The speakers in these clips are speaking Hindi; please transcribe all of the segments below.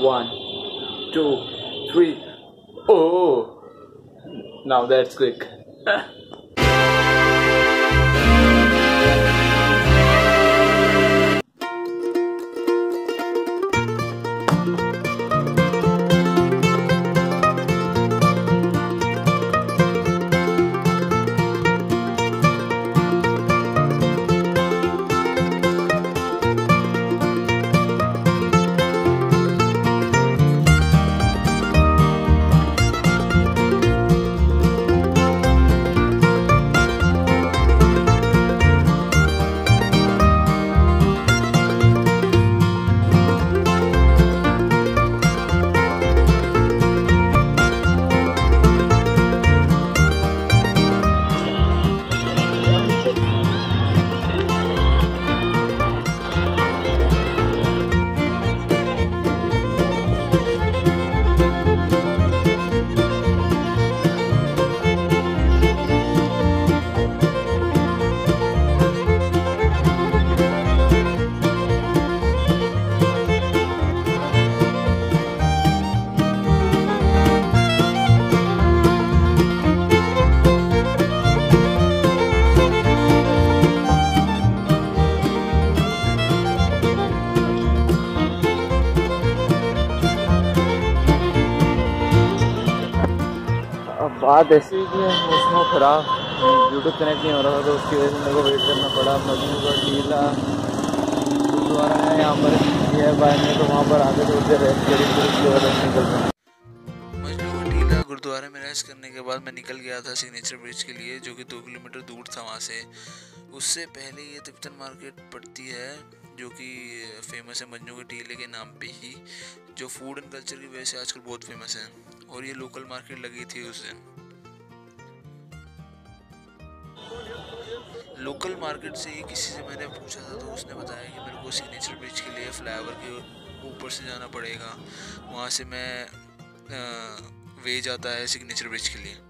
1, 2, 3. Oh, now that's quick. बात ऐसी कि उसमें ख़राब ब्लूटूथ कनेक्ट नहीं हो रहा था, तो उसकी वजह से मेरे को वेट करना पड़ा। मजनू का टीला गुरुद्वारा है यहाँ पर, ये बाहर में, तो वहाँ पर आके थोड़ी देर रेस्ट करी, फिर उसके बाद हम निकलते हैं। मजनू का टीला गुरुद्वारे में रेस्ट करने के बाद मैं निकल गया था सिग्नेचर ब्रिज के लिए, जो कि 2 किलोमीटर दूर था वहाँ से। उससे पहले ये तिब्बतन मार्केट पड़ती है, जो कि फेमस है मजनू के टीले के नाम पे ही, जो फूड एंड कल्चर की वजह से आजकल बहुत फेमस है। और ये लोकल मार्केट लगी थी उस दिन। लोकल मार्केट से किसी से मैंने पूछा था, तो उसने बताया कि मेरे को सिग्नेचर ब्रिज के लिए फ्लाईओवर के ऊपर से जाना पड़ेगा, वहाँ से मैं वे जाता है सिग्नेचर ब्रिज के लिए।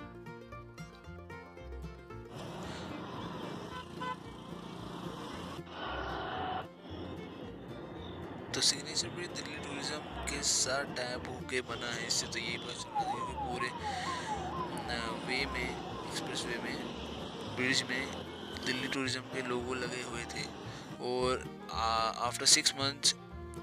तो सिग्नेचर ब्रिज दिल्ली टूरिज्म के साथ टाइप होके बना है, इससे तो यही पता चलता है कि पूरे वे में, एक्सप्रेस वे में, ब्रिज में दिल्ली टूरिज्म के लोगो लगे हुए थे। और आफ्टर 6 मंथ्स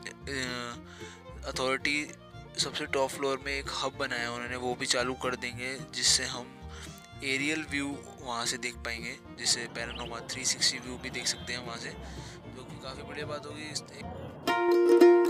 अथॉरिटी सबसे टॉप फ्लोर में एक हब बनाया उन्होंने, वो भी चालू कर देंगे, जिससे हम एरियल व्यू वहाँ से देख पाएंगे, जिससे पैनोरामा 360 व्यू भी देख सकते हैं वहाँ से, जो कि काफ़ी बढ़िया बात होगी।